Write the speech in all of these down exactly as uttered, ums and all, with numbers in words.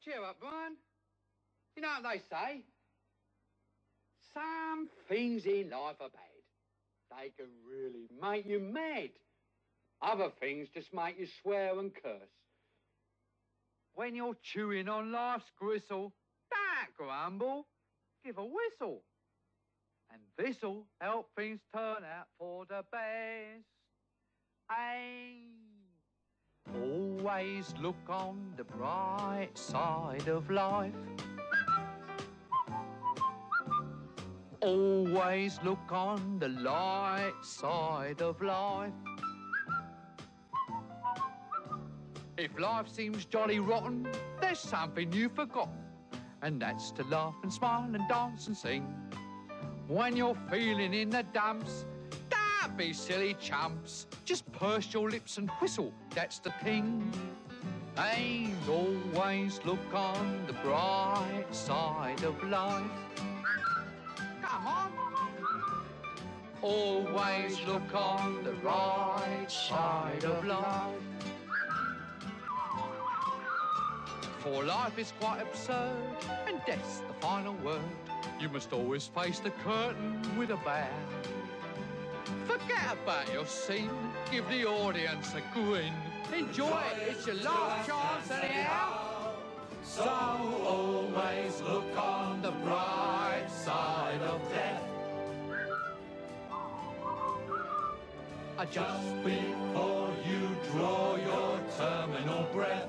Cheer up, Brian. You know what they say? Some things in life are bad. They can really make you mad. Other things just make you swear and curse. When you're chewing on life's gristle, don't grumble, give a whistle. And this'll help things turn out for the best. Hey. Always look on the bright side of life. Always look on the light side of life. If life seems jolly rotten, there's something you've forgotten, and that's to laugh and smile and dance and sing. When you're feeling in the dumps, don't be silly chumps. Just purse your lips and whistle, that's the thing. And always look on the bright side of life. Come on. Always look on the right side of life. For life is quite absurd, and death's the final word. You must always face the curtain with a bow. Forget about your scene, give the audience a grin. Enjoy it, it's your last chance anyhow. So always look on the bright side of death. Just before you draw your terminal breath.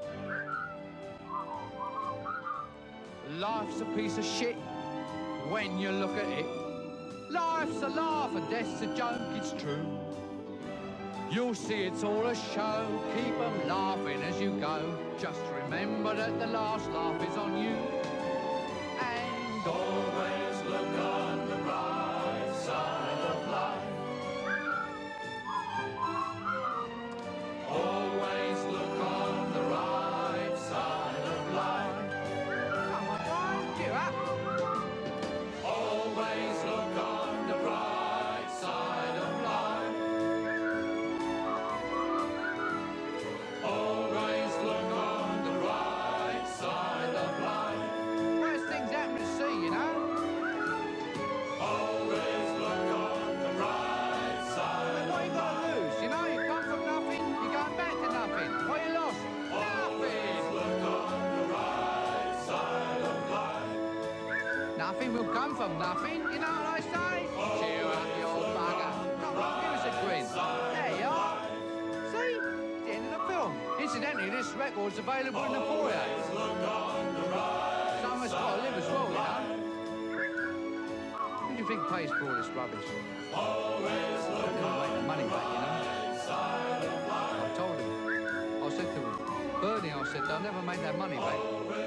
Life's a piece of shit when you look at it. Life's a laugh and death's a joke, it's true. You'll see it's all a show, keep 'em laughing as you go. Just remember that the last laugh is on you. And always look on the bright side of life. Always look on the right side of life. Come on, Brian, cheer up. Always look on the right side of life. Always look on the right side of life. Worst things happen to see, you know. Always look on the right side. What you got to lose? You know, you come from nothing, you're going back to nothing. What you lost? Nothing. Look on the right side of life. Nothing will come from nothing, you know what I say? Cheer up, you old bugger. Come on, give us a grin. There you are. See? It's the end of the film. Incidentally, this record's available in the foyer. Someone's got to live as well, you know. Who do you think pays for all this rubbish? Always look on make the money back, you know. I told him. I said to him, Bernie, I said, they'll never make that money back.